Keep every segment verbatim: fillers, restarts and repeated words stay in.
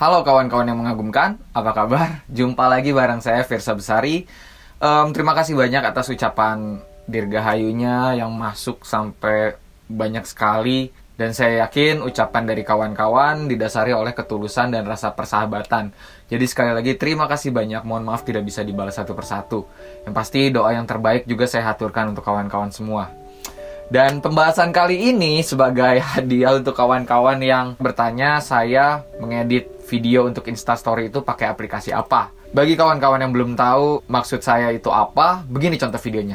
Halo kawan-kawan yang mengagumkan, apa kabar? Jumpa lagi bareng saya Firsa Besari. um, Terima kasih banyak atas ucapan dirgahayunya yang masuk sampai banyak sekali. Dan saya yakin ucapan dari kawan-kawan didasari oleh ketulusan dan rasa persahabatan. Jadi sekali lagi terima kasih banyak, mohon maaf tidak bisa dibalas satu persatu. Yang pasti doa yang terbaik juga saya haturkan untuk kawan-kawan semua. Dan pembahasan kali ini sebagai hadiah untuk kawan-kawan yang bertanya saya mengedit video untuk Instastory itu pakai aplikasi apa. Bagi kawan-kawan yang belum tahu maksud saya itu apa, begini contoh videonya.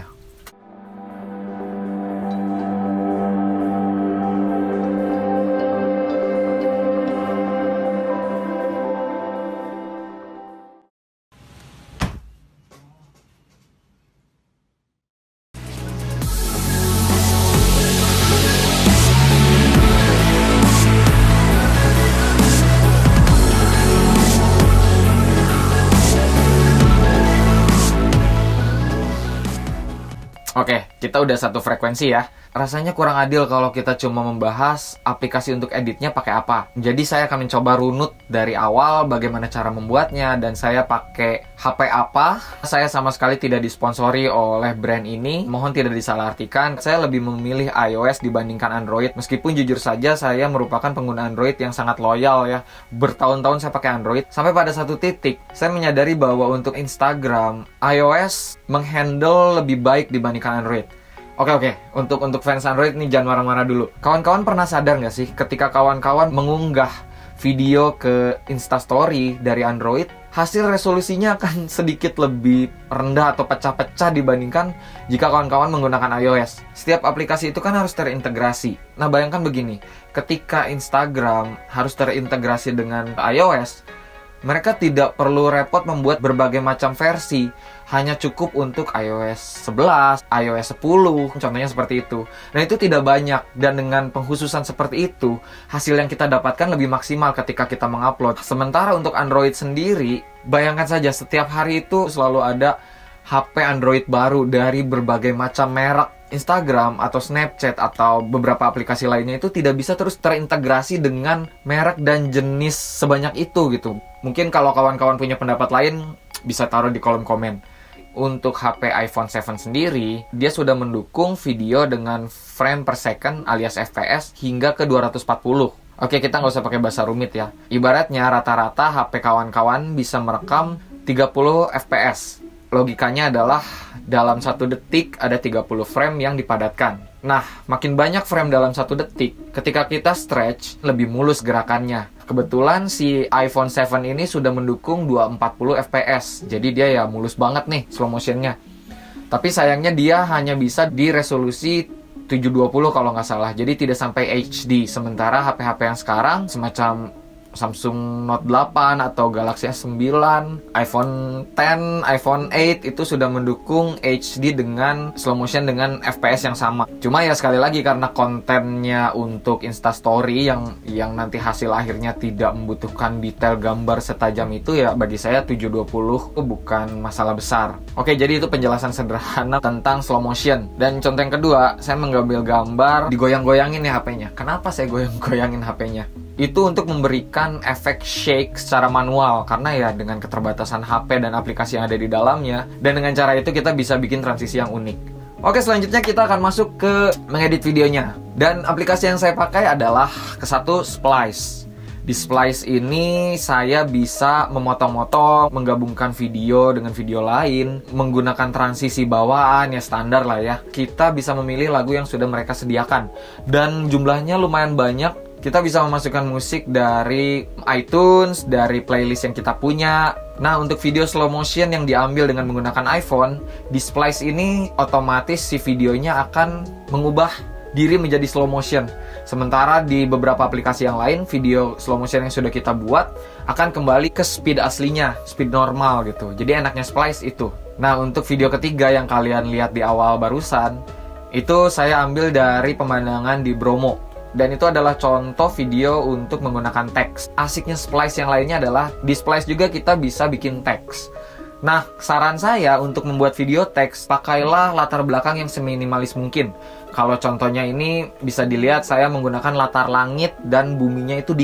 Oke, kita udah satu frekuensi ya. Rasanya kurang adil kalau kita cuma membahas aplikasi untuk editnya pakai apa. Jadi saya akan mencoba runut dari awal bagaimana cara membuatnya, dan saya pakai H P apa. Saya sama sekali tidak disponsori oleh brand ini, mohon tidak disalahartikan. Saya lebih memilih iOS dibandingkan Android, meskipun jujur saja saya merupakan pengguna Android yang sangat loyal ya. Bertahun-tahun saya pakai Android, sampai pada satu titik saya menyadari bahwa untuk Instagram, iOS menghandle lebih baik dibandingkan Android. Oke oke, untuk untuk fans Android nih jangan marah-marah dulu. Kawan-kawan pernah sadar nggak sih ketika kawan-kawan mengunggah video ke Instastory dari Android, hasil resolusinya akan sedikit lebih rendah atau pecah-pecah dibandingkan jika kawan-kawan menggunakan iOS. Setiap aplikasi itu kan harus terintegrasi. Nah bayangkan begini, ketika Instagram harus terintegrasi dengan iOS, mereka tidak perlu repot membuat berbagai macam versi. Hanya cukup untuk iOS sebelas, iOS sepuluh, contohnya seperti itu. Nah itu tidak banyak, dan dengan pengkhususan seperti itu, hasil yang kita dapatkan lebih maksimal ketika kita mengupload. Sementara untuk Android sendiri, bayangkan saja setiap hari itu selalu ada H P Android baru dari berbagai macam merek. Instagram atau Snapchat atau beberapa aplikasi lainnya itu tidak bisa terus terintegrasi dengan merek dan jenis sebanyak itu gitu. Mungkin kalau kawan-kawan punya pendapat lain bisa taruh di kolom komen. Untuk H P iPhone tujuh sendiri, dia sudah mendukung video dengan frame per second alias F P S hingga ke dua ratus empat puluh. Oke, kita nggak usah pakai bahasa rumit ya. Ibaratnya rata-rata H P kawan-kawan bisa merekam tiga puluh F P S. Logikanya adalah dalam satu detik ada tiga puluh frame yang dipadatkan. Nah, makin banyak frame dalam satu detik, ketika kita stretch, lebih mulus gerakannya. Kebetulan si iPhone tujuh ini sudah mendukung dua ratus empat puluh F P S. Jadi dia ya mulus banget nih slow motionnya. Tapi sayangnya dia hanya bisa di resolusi tujuh dua puluh kalau nggak salah. Jadi tidak sampai H D. Sementara H P-H P yang sekarang semacam Samsung Note delapan atau Galaxy S sembilan, iPhone sepuluh, iPhone delapan itu sudah mendukung H D dengan slow motion dengan F P S yang sama. Cuma ya sekali lagi karena kontennya untuk Instastory yang yang nanti hasil akhirnya tidak membutuhkan detail gambar setajam itu, ya bagi saya tujuh dua puluh itu bukan masalah besar. Oke, jadi itu penjelasan sederhana tentang slow motion. Dan contoh yang kedua, saya mengambil gambar digoyang-goyangin nih H P-nya. Kenapa saya goyang-goyangin H P-nya? Itu untuk memberikan efek shake secara manual, karena ya dengan keterbatasan H P dan aplikasi yang ada di dalamnya, dan dengan cara itu kita bisa bikin transisi yang unik. Oke, selanjutnya kita akan masuk ke mengedit videonya. Dan aplikasi yang saya pakai adalah ke satu Splice. Di Splice ini saya bisa memotong-motong, menggabungkan video dengan video lain, menggunakan transisi bawaan ya standar lah ya. Kita bisa memilih lagu yang sudah mereka sediakan, dan jumlahnya lumayan banyak. Kita bisa memasukkan musik dari iTunes, dari playlist yang kita punya. Nah, untuk video slow motion yang diambil dengan menggunakan iPhone, di Splice ini otomatis si videonya akan mengubah diri menjadi slow motion. Sementara di beberapa aplikasi yang lain, video slow motion yang sudah kita buat akan kembali ke speed aslinya, speed normal gitu. Jadi enaknya Splice itu. Nah, untuk video ketiga yang kalian lihat di awal barusan, itu saya ambil dari pemandangan di Bromo. Dan itu adalah contoh video untuk menggunakan teks. Asiknya Splice yang lainnya adalah di Splice juga kita bisa bikin teks. Nah, saran saya untuk membuat video teks, pakailah latar belakang yang seminimalis mungkin. Kalau contohnya ini bisa dilihat saya menggunakan latar langit dan buminya itu dikit.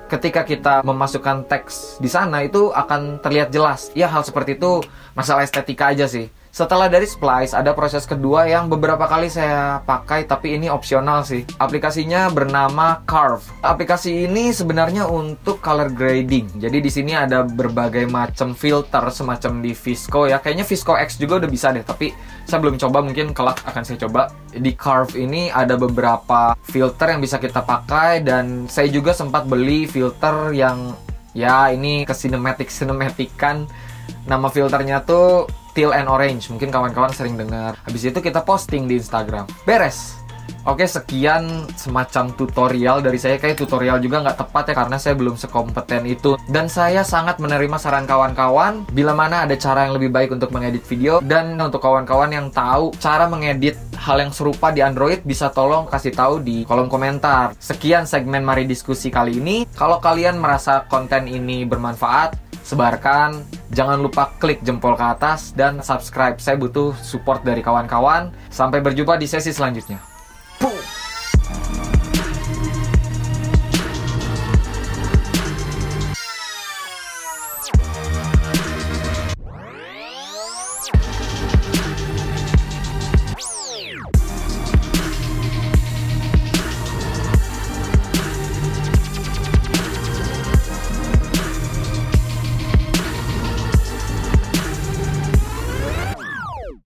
ketika kita memasukkan teks di sana itu akan terlihat jelas. Ya, hal seperti itu masalah estetika aja sih. Setelah dari Splice, ada proses kedua yang beberapa kali saya pakai, tapi ini opsional sih. Aplikasinya bernama Carve. Aplikasi ini sebenarnya untuk color grading. Jadi di sini ada berbagai macam filter semacam di VSCO ya. Kayaknya VSCO X juga udah bisa deh, tapi saya belum coba, mungkin kelak akan saya coba. Di Carve ini ada beberapa filter yang bisa kita pakai, dan saya juga sempat beli filter yang ya ini ke cinematic cinematican. Nama filternya tuh Teal and Orange, mungkin kawan-kawan sering dengar. Habis itu kita posting di Instagram. Beres. Oke, sekian semacam tutorial dari saya. Kayak tutorial juga nggak tepat ya, karena saya belum sekompeten itu. Dan saya sangat menerima saran kawan-kawan bila mana ada cara yang lebih baik untuk mengedit video. Dan untuk kawan-kawan yang tahu cara mengedit hal yang serupa di Android, bisa tolong kasih tahu di kolom komentar. Sekian segmen Mari Diskusi kali ini. Kalau kalian merasa konten ini bermanfaat, sebarkan. Jangan lupa klik jempol ke atas dan subscribe. Saya butuh support dari kawan-kawan. Sampai berjumpa di sesi selanjutnya.